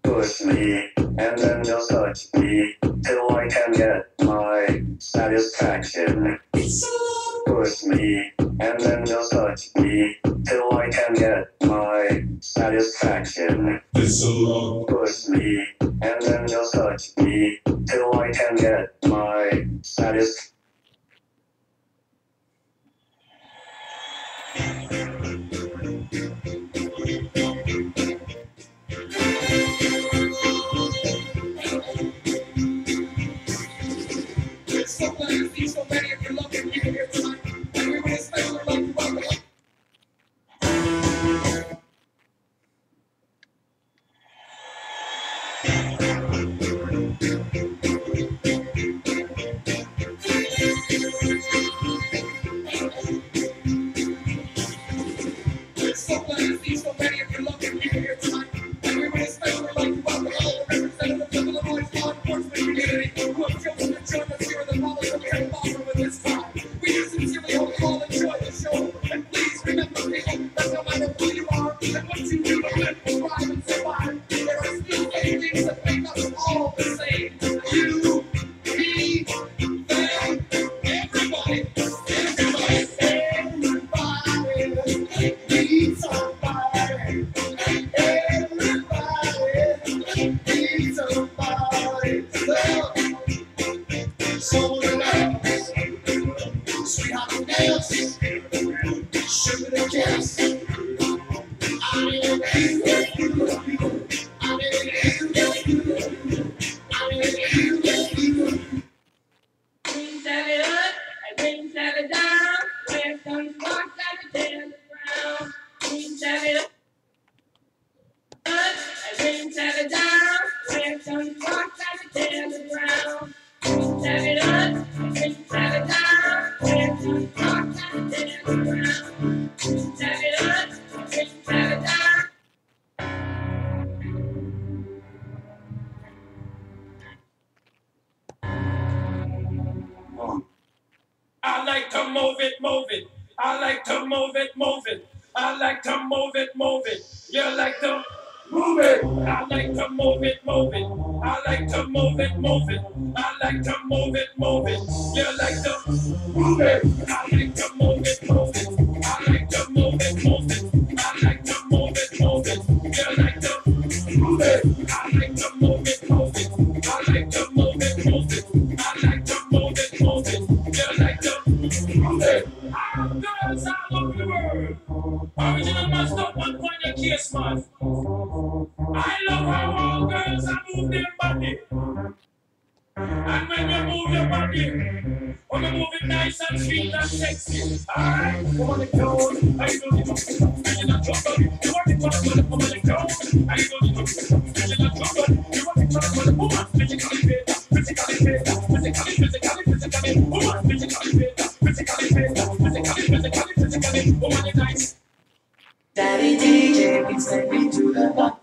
Push me, and then just touch me, till I can get my satisfaction. Push me, and then just touch me, till I can get my satisfaction. Push me, and then just touch me, till I can get my satisfaction. So glad to see so many of you lovely people here tonight, and we would especially like to welcome. We're so glad to see so many of you lovely people here tonight, and we would especially like to welcome all the representatives of Illinois' law enforcement community who have chosen to join us here in the College of Harry Potter at this time. We do sincerely hope you all enjoy the show, and please remember, people, that no matter who you are and what you do to live, thrive, and survive, there are still many things that make us all the same. You, me, them, everybody, everybody, everybody needs somebody. Everybody needs somebody. Love, soul and love, sweetheart and dance, sugar and kiss. I need you, I need you, I need you. Things have it up, and things have it down. Where comes rock like a damn ground. Things have it up, and things have it down. Where comes rock like a damn ground. Things have it up, and things have it down. Where comes rock like a damn ground. Things have it up, and things have it down. I like to move it, move it. I like to move it, move it. I like to move it, move it. You like to move it. I like to move it, move it. I like to move it, move it. I like to move it, move it. You like to move it. I like to move it, move it. I like to move it, move it. I like to move it, move it. You like to move it. I like to move it, move it. I like to move it, move it. I like to move it, move it. You like to move it. All girls all over the world. Original master one point your case, man. I love how all girls are move their body. And when you move your body, when you move it nice and sweet and sexy. Alright, come on the clothes. I know the trouble. And you're not trouble. You want the trouble, come on the clothes. I know the trouble. And you're not trouble. You want the trouble, woman. Physically fit, physically fit, physically. Woman, physically fit, physically, woman is nice. Daddy DJ, please take me to the